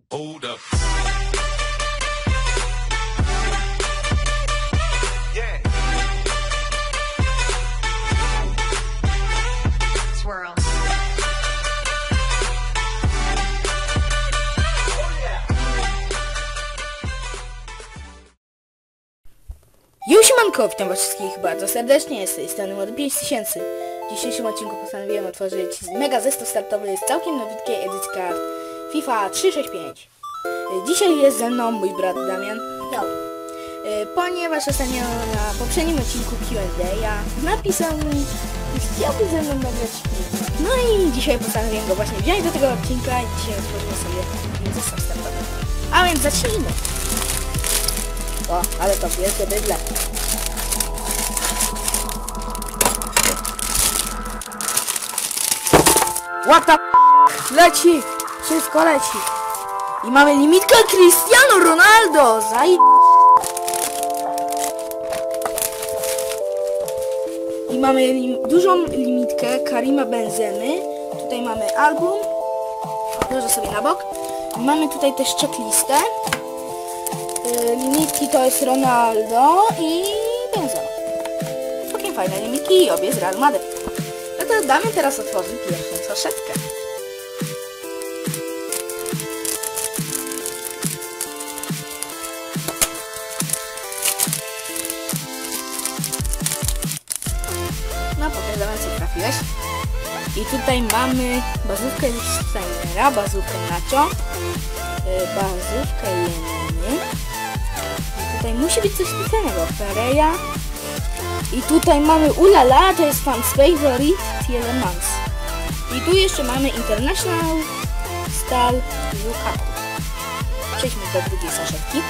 Hold up. Yeah. Swirl. Siemanko, witam was wszystkich bardzo serdecznie, z tej strony Młody 5000. W dzisiejszym odcinku postanowiłem otworzyć mega zestaw startowy z całkiem nowitkiej edycji kart FIFA 365. Dzisiaj jest ze mną mój brat Damian. No. Ponieważ ostatnio na poprzednim odcinku Q&A napisał mi, że chciałby ze mną nagrać film. No i dzisiaj postanowiłem go właśnie wziąć do tego odcinka i dzisiaj otworzymy sobie zestaw startowy. A więc zacznijmy. O, ale to wielkie bydle. What the f***? Leci! Wszystko leci! I mamy limitkę Cristiano Ronaldo! I mamy dużą limitkę Karima Benzemy. Tutaj mamy album. Odłożę sobie na bok. I mamy tutaj też checklistę. Limitki to jest Ronaldo i Benzema. Całkiem fajne limitki i obie z Real Madrid. No to Damian teraz otworzy pierwszą saszetkę. No pokazałem, co trafiłeś. I tutaj mamy bazówkę Steinera, bazówkę Nacho, bazówkę Jenny. Tutaj musi być coś specjalnego. Pereja. I tutaj mamy Ulala, to jest fan favorite Tielemans. I tu jeszcze mamy International Stal Lukaku. Przejdźmy do drugiej saszetki,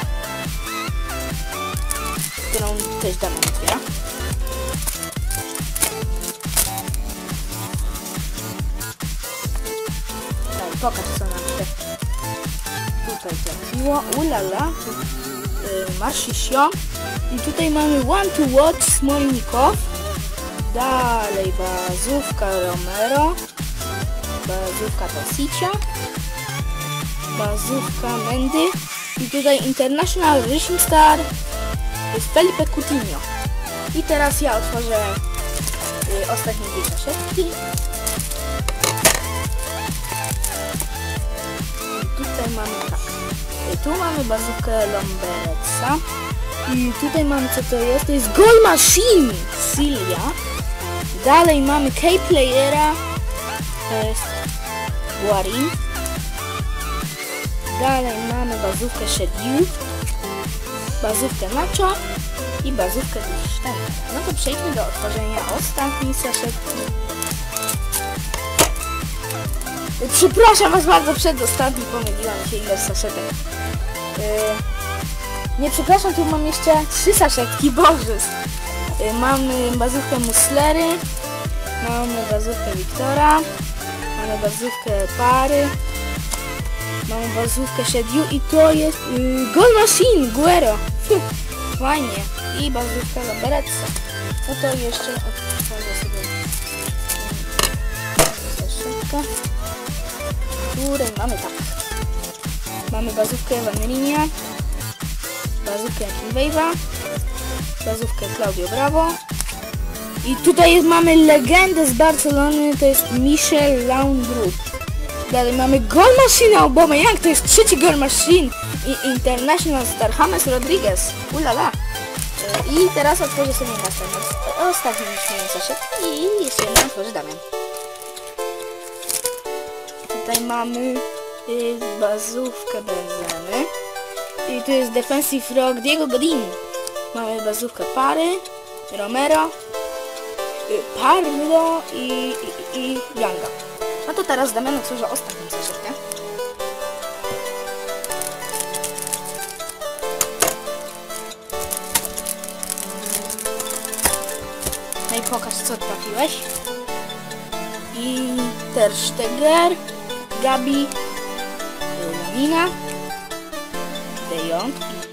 którą też Damian otwiera. No, pokaż co nam się tutaj trafiło. Ulala. Marcisio. I tutaj mamy One to Watch Smolnikow. Dalej bazówka Romero. Bazówka Tosicia. Bazówka Mendy. I tutaj International Racing Star. To jest Felipe Coutinho. I teraz ja otworzę ostatnie dwie saszetki. Tutaj mamy tak. Tu mamy bazówkę Lomberetsa. I tutaj mamy co to jest? To jest Goal Machine Silvia. Dalej mamy K-Playera. To jest Guarin. Dalej mamy bazówkę Shediu. Bazówkę Nacho. I bazówkę Lichtenstein. No to przejdźmy do otworzenia ostatniej saszetki. Przepraszam was bardzo, przedostatni, pomyliłam się ile saszetek. Nie, przepraszam, tu mam jeszcze 3 saszetki, boże. Mamy bazówkę Muslery, mamy bazówkę Wiktora, mamy bazówkę Pary, mamy bazówkę Shediu i to jest Goal Machine Guerrero. Fajnie. I bazówka Lomberetsa. No to jeszcze otworzę sobie saszetkę, w której mamy tak. Mamy bazówkę Vanerinia, bazówkę Kinwave'a, bazówkę Claudio Bravo. I tutaj mamy legendę z Barcelony, to jest Michel Laudrup. Dalej mamy Goal Machine Aubameyang, to jest trzeci Goal Machine i International Star James Rodriguez. Ulala. I teraz otworzę sobie następną, ostatnią saszetkę i jeszcze jedną otworzy Damian. Tutaj mamy bazówkę Benzemy. I tu jest Defensive Rock Diego Godin. Mamy bazówkę Pary, Romero, Parlo i Younga. No to teraz Damian otworzy ostatnią saszetkę. No i pokaż co trafiłeś. I Ter Stegen, Gabi, Lamina, De Jong.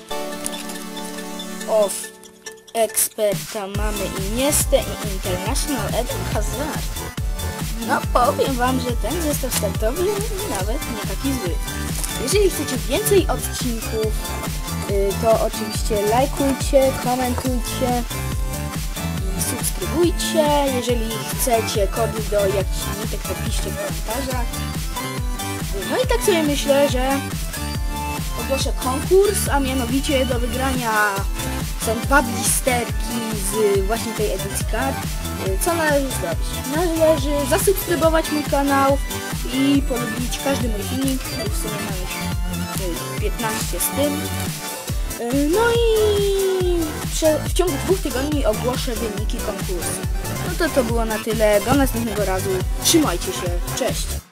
Of eksperta mamy Iniestę i International Eden Hazard. No powiem wam, że ten zestaw startowy nawet nie taki zły. Jeżeli chcecie więcej odcinków, to oczywiście lajkujcie, komentujcie, subskrybujcie. Jeżeli chcecie kody do jakichś nitek, to piszcie w komentarzach. No i tak sobie myślę, że ogłoszę konkurs, a mianowicie do wygrania są 2 blisterki z właśnie tej edycji kart. Co należy zrobić? Należy zasubskrybować mój kanał i polubić każdy mój filmik. W sumie mam już 15 z tym. No i w ciągu 2 tygodni ogłoszę wyniki konkursu. No to było na tyle. Do następnego razu. Trzymajcie się. Cześć!